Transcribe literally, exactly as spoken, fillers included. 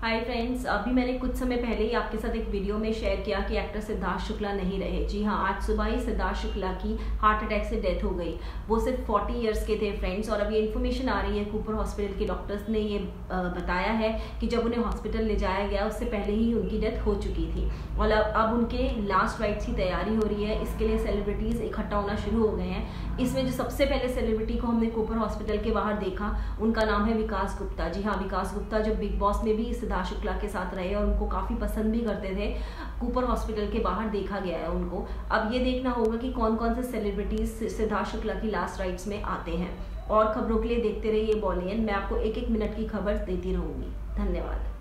Hi friends, अभी मैंने कुछ समय पहले ही आपके साथ एक वीडियो में शेयर किया कि एक्टर सिद्धार्थ शुक्ला नहीं रहे। जी हाँ, आज सुबह ही सिद्धार्थ शुक्ला की हार्ट अटैक से डेथ हो गई। वो सिर्फ चालीस इयर्स के थे फ्रेंड्स। और अब ये इन्फॉर्मेशन आ रही है, कूपर हॉस्पिटल के डॉक्टर्स ने ये बताया है कि जब उन्हें हॉस्पिटल ले जाया गया उससे पहले ही उनकी डेथ हो चुकी थी और अब अब उनके लास्ट राइट्स की तैयारी हो रही है। इसके लिए सेलिब्रिटीज़ इकट्ठा होना शुरू हो गए हैं। इसमें जो सबसे पहले सेलिब्रिटी को हमने कूपर हॉस्पिटल के बाहर देखा, उनका नाम है विकास गुप्ता। जी हाँ, विकास गुप्ता जो बिग बॉस में भी सिद्धार्थ शुक्ला के साथ रहे और उनको काफ़ी पसंद भी करते थे। कूपर हॉस्पिटल के बाहर देखा गया है उनको। अब ये देखना होगा कि कौन कौन से सेलिब्रिटीज सिद्धार्थ शुक्ला की लास्ट राइट्स में आते हैं। और खबरों के लिए देखते रहिए बॉलीवुड। मैं आपको एक एक मिनट की खबर देती रहूंगी। धन्यवाद।